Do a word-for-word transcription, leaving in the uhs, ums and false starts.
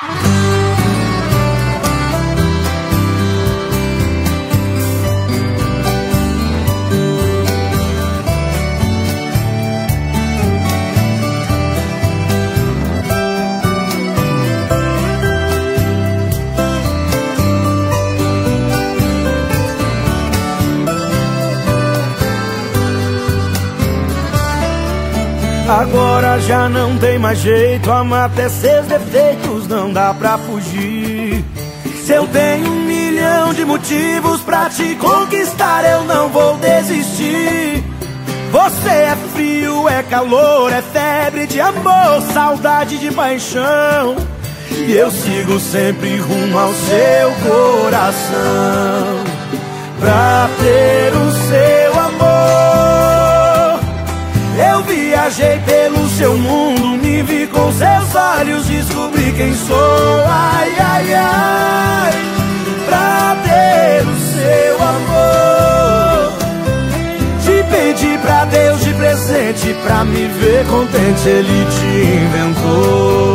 Agora já não tem mais jeito, amar até seus defeitos não dá pra fugir. Se eu tenho um milhão de motivos pra te conquistar, eu não vou desistir. Você é frio, é calor, é febre de amor, saudade de paixão. E eu sigo sempre rumo ao seu coração, pra ter o seu amor. Eu viajei pelo seu mundo, me vi com seus olhos, descobri quem sou. Ai, ai, ai, pra ter o seu amor. Te pedi pra Deus de presente, pra me ver contente, Ele te inventou.